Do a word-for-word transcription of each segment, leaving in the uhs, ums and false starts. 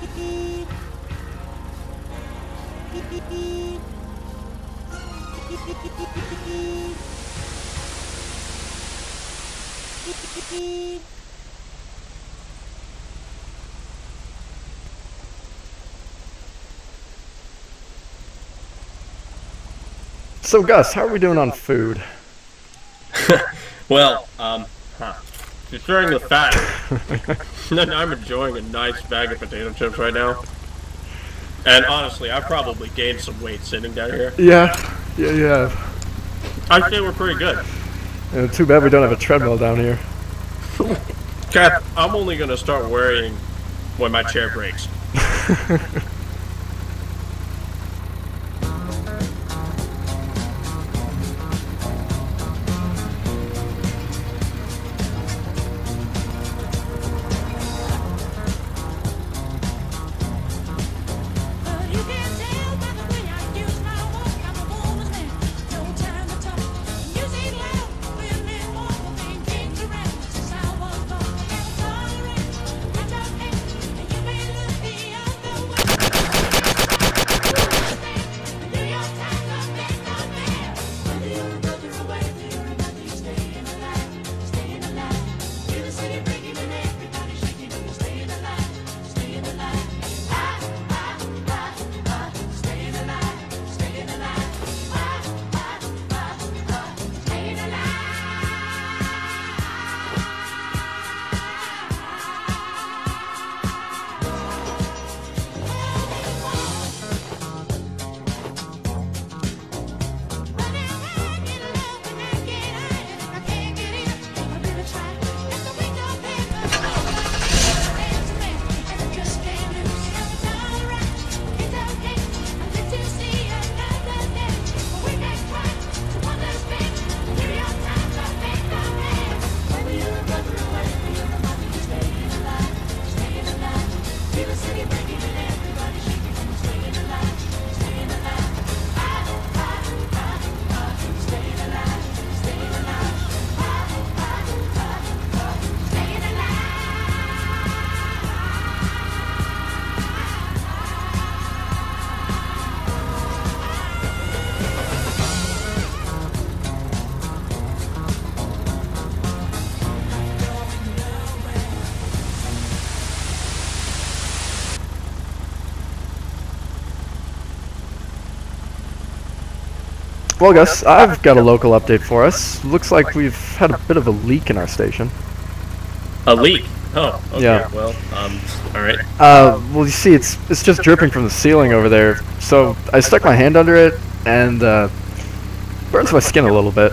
So Gus, how are we doing on food? Well, um, huh. Considering the fact that I'm enjoying a nice bag of potato chips right now, and honestly, I've probably gained some weight sitting down here. Yeah, yeah, yeah. I'd say we're pretty good. Uh, too bad we don't have a treadmill down here. Kath, I'm only gonna start worrying when my chair breaks. Well, Gus, I've got a local update for us. Looks like we've had a bit of a leak in our station. A leak? Oh, okay. Yeah. Well, um, all right. Uh, well, you see, it's it's just dripping from the ceiling over there. So I stuck my hand under it, and uh, burns my skin a little bit.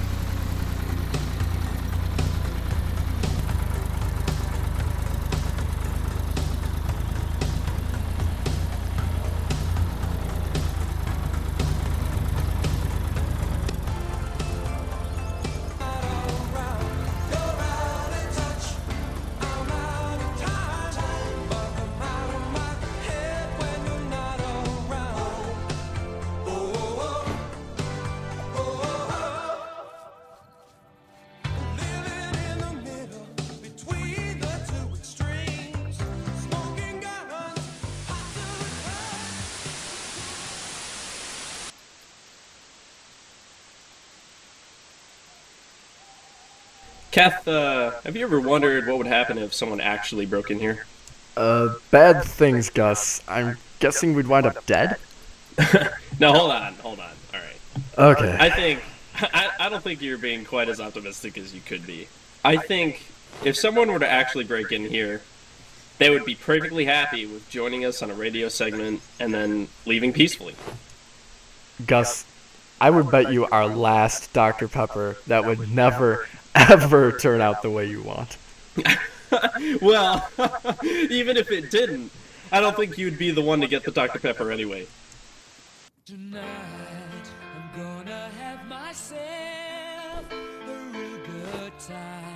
Kath, uh, have you ever wondered what would happen if someone actually broke in here? Uh, bad things, Gus. I'm guessing we'd wind up dead? No, hold on, hold on. All right. Okay. I think I, I don't think you're being quite as optimistic as you could be. I think if someone were to actually break in here, they would be perfectly happy with joining us on a radio segment and then leaving peacefully. Gus, I would bet you our last Doctor Pepper that would never, ever turn out the way you want. Well, even if it didn't, I don't think you'd be the one to get the Doctor Pepper anyway. Tonight, I'm gonna have myself a real good time.